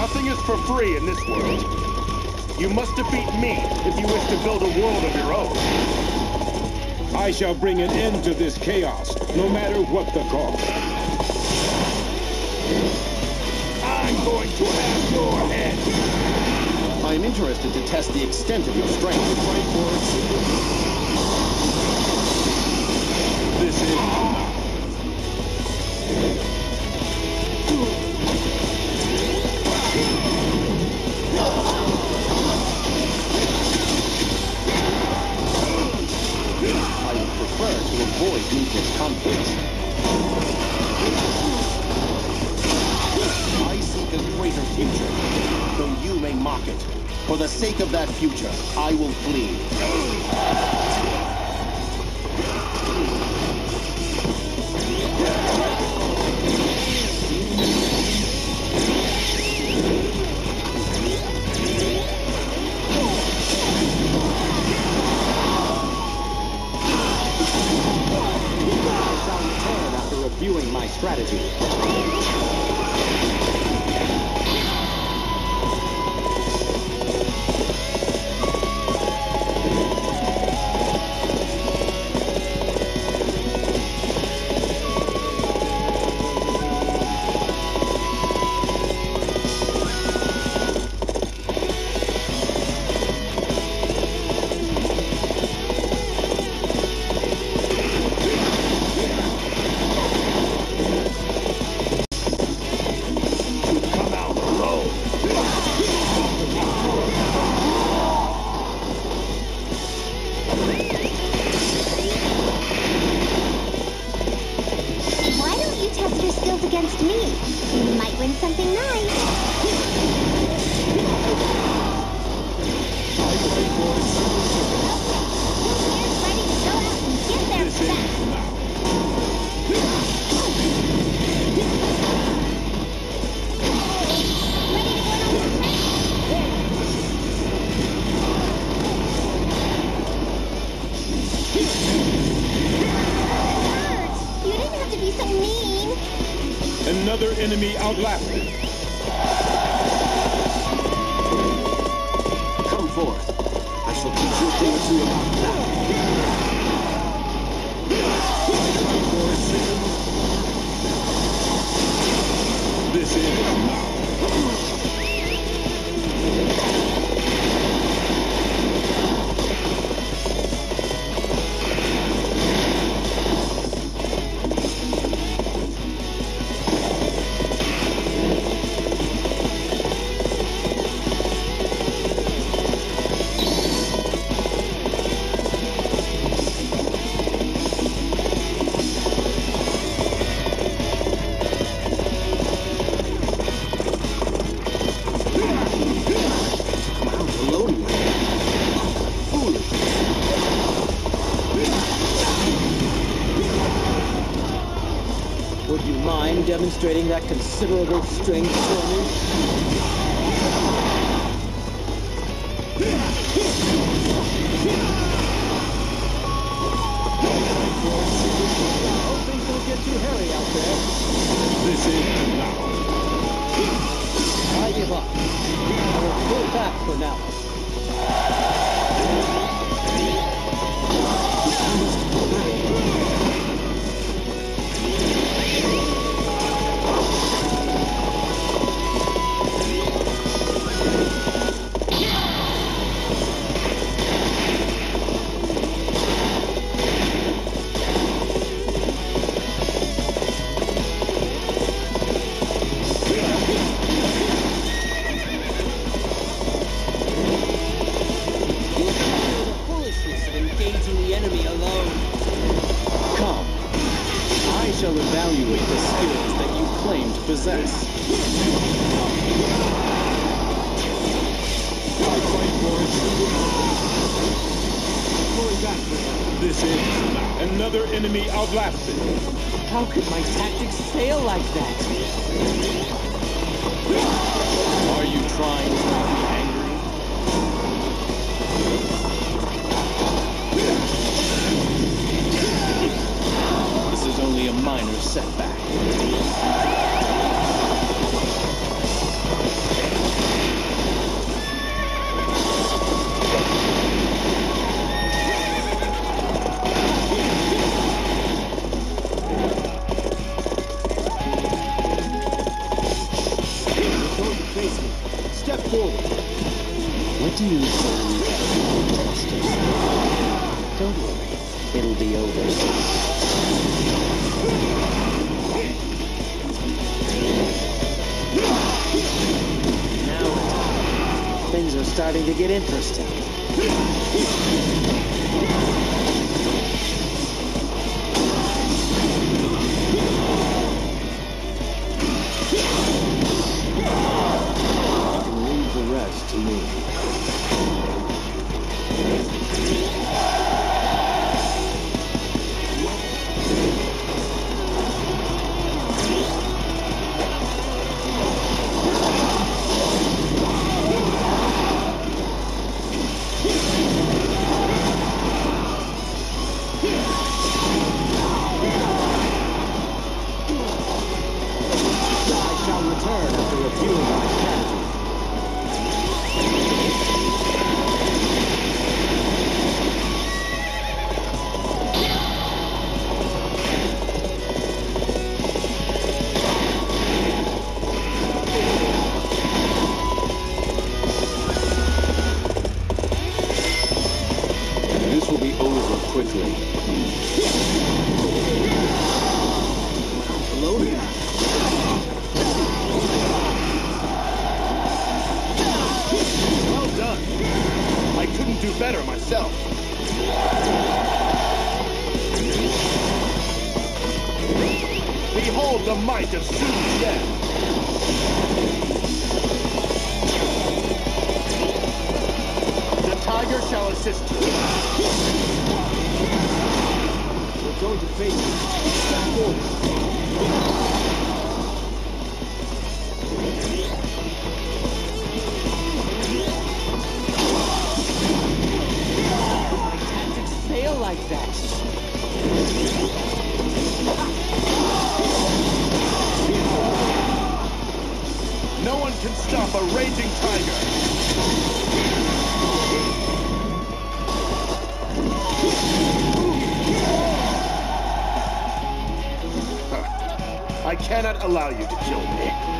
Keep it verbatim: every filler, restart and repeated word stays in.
Nothing is for free in this world. You must defeat me if you wish to build a world of your own. I shall bring an end to this chaos, no matter what the cost. I'm going to have your head. I am interested to test the extent of your strength. Fight for it. This is... I would prefer to avoid needless conflicts. I seek a greater future, though you may mock it. For the sake of that future, I will flee. Reviewing my strategy. Against me. You might win something nice. Who's ready to go out and get their best? Ready to go on the Nerds, you didn't have to be so mean. Another enemy outlasted. Come forth. I shall teach you a thing or two about that. This is now. Would you mind demonstrating that considerable strength for me? Hope things don't get too hairy out there. This is now. I give up. I will pull back for now. Shall evaluate the skills that you claim to possess. This is another enemy outlasted. How could my tactics fail like that? Are you trying to make me angry? This is only a minor setback. Face me. Step forward. What do you say, Dexter? Don't worry, it'll be over soon. Now, things are starting to get interesting. Leave the rest to me. This will be over quickly. Hello there. Well done. I couldn't do better myself. Behold the might of Su's death. The tiger shall assist you. We're going to face you. Step forward. Fail like that. No one can stop a raging tiger. Huh. I cannot allow you to kill me.